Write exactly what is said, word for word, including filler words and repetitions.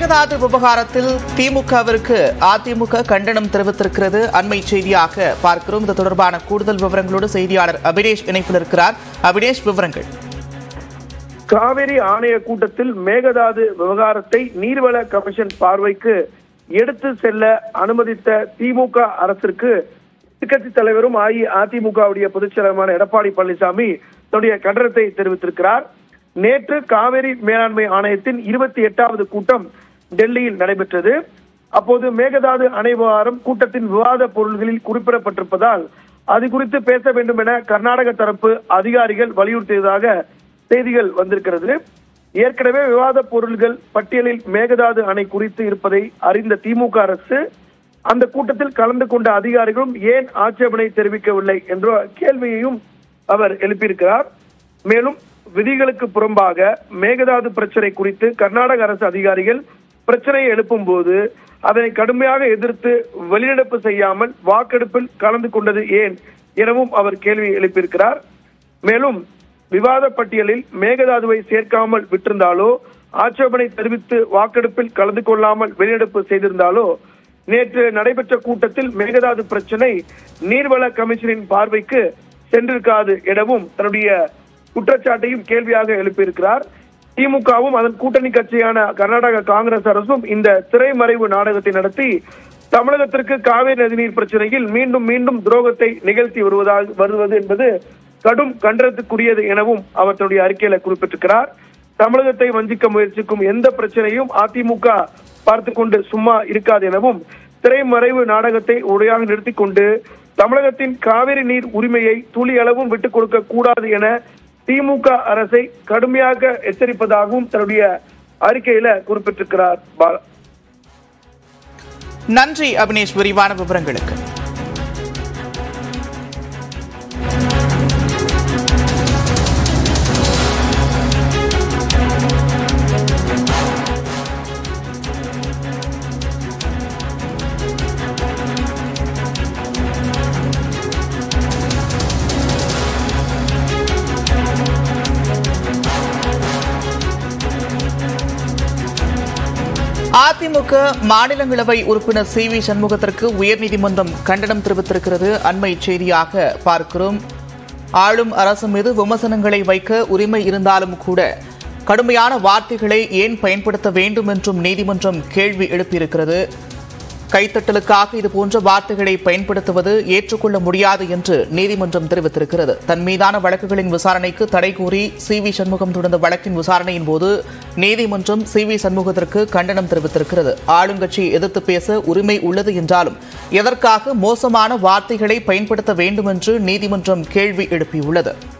மேகதாது விவகாரத்தில் திமுகவிற்கு அதிமுக கண்டனம் தெரிவித்திருக்கிறது. அண்மை செய்தியாக பார்க்கிறோம். இது தொடர்பான கூடுதல் விவரங்களோடு செய்தியாளர் அபினேஷ் இணைப்பில் இருக்கிறார். அபினேஷ், விவரங்கள். காவிரி ஆணைய கூட்டத்தில் மேகதாது விவகாரத்தை நீர்வள கமிஷன் பார்வைக்கு எடுத்து செல்ல அனுமதித்த திமுக அரசிற்கு எதிர்க்கட்சி தலைவரும் அஇஅதிமுகவுடைய பொதுச் செயலருமான எடப்பாடி பழனிசாமி தன்னுடைய கண்டனத்தை தெரிவித்திருக்கிறார். நேற்று காவிரி மேலாண்மை ஆணையத்தின் இருபத்தி எட்டாவது கூட்டம் டெல்லியில் நடைபெற்றது. அப்போது மேகதாது அணை விவகாரம் கூட்டத்தின் விவாத பொருள்களில் குறிப்பிடப்பட்டிருப்பதால் அது குறித்து பேச வேண்டும் என கர்நாடக தரப்பு அதிகாரிகள் வலியுறுத்தியதாக செய்திகள் வந்திருக்கிறது. ஏற்கனவே விவாத பொருள்கள் பட்டியலில் மேகதாது அணை குறித்து இருப்பதை அறிந்த திமுக அரசு அந்த கூட்டத்தில் கலந்து கொண்ட அதிகாரிகளும் ஏன் ஆட்சேபனை தெரிவிக்கவில்லை என்ற கேள்வியையும் அவர் எழுப்பியிருக்கிறார். மேலும் விதிகளுக்கு புறம்பாக மேகதாது பிரச்சனை குறித்து கர்நாடக அரசு அதிகாரிகள் பிரச்சனையை எழுப்பும் போது அதனை கடுமையாக எதிர்த்து வெளிநடப்பு செய்யாமல் வாக்கெடுப்பில் கலந்து கொண்டது ஏன் எனவும் அவர் கேள்வி எழுப்பியிருக்கிறார். மேலும் விவாத பட்டியலில் மேகதாதுவை சேர்க்காமல் விட்டிருந்தாலோ ஆட்சேபனை தெரிவித்து வாக்கெடுப்பில் கலந்து கொள்ளாமல் வெளிநடப்பு செய்திருந்தாலோ நேற்று நடைபெற்ற கூட்டத்தில் மேகதாது பிரச்சனை நீர்வள கமிஷனின் பார்வைக்கு சென்றிருக்காது எனவும் தன்னுடைய குற்றச்சாட்டையும் கேள்வியாக எழுப்பியிருக்கிறார். திமுகவும் அதன் கூட்டணி கட்சியான கர்நாடக காங்கிரஸ் அரசும் இந்த திரைமறைவு நாடகத்தை நடத்தி தமிழகத்திற்கு காவிரி நதிநீர் பிரச்சனையில் மீண்டும் மீண்டும் துரோகத்தை நிகழ்த்தி வருவதாக வருவது என்பது கடும் கண்டனத்துக்குரியது எனவும் அவர் தன்னுடைய அறிக்கையில குறிப்பிட்டிருக்கிறார். தமிழகத்தை வஞ்சிக்க முயற்சிக்கும் எந்த பிரச்சனையும் அதிமுக பார்த்து கொண்டு சும்மா இருக்காது எனவும் திரைமறைவு நாடகத்தை உடையாக நிறுத்திக் கொண்டு தமிழகத்தின் காவிரி நீர் உரிமையை துளி அளவும் விட்டுக் கொடுக்க கூடாது என திமுக அரசை கடுமையாக எச்சரிப்பதாகவும் தன்னுடைய அறிக்கையில குறிப்பிட்டிருக்கிறார். நன்றி அபினேஷ், விரிவான விவரங்களுக்கு. அதிமுக மாநிலங்களவை உறுப்பினர் சி வி சண்முகத்திற்கு உயர்நீதிமன்றம் கண்டனம் தெரிவித்திருக்கிறது. அண்மை செய்தியாக பார்க்கிறோம். ஆளும் அரசு மீது விமர்சனங்களை வைக்க உரிமை இருந்தாலும் கூட கடுமையான வார்த்தைகளை ஏன் பயன்படுத்த வேண்டும் என்றும் நீதிமன்றம் கேள்வி எழுப்பியிருக்கிறது. கைத்தட்டலுக்காக இதுபோன்ற வார்த்தைகளை பயன்படுத்துவது ஏற்றுக்கொள்ள முடியாது என்று நீதிமன்றம் தெரிவித்திருக்கிறது. தன் மீதான வழக்குகளின் விசாரணைக்கு தடை கோரி சி வி சண்முகம் தொடர்ந்த வழக்கின் விசாரணையின் போது நீதிமன்றம் சி வி சண்முகத்திற்கு கண்டனம் தெரிவித்திருக்கிறது. ஆளுங்கட்சியை எதிர்த்து பேச உரிமை உள்ளது என்றாலும் எதற்காக மோசமான வார்த்தைகளை பயன்படுத்த வேண்டும் என்று நீதிமன்றம் கேள்வி எழுப்பியுள்ளது.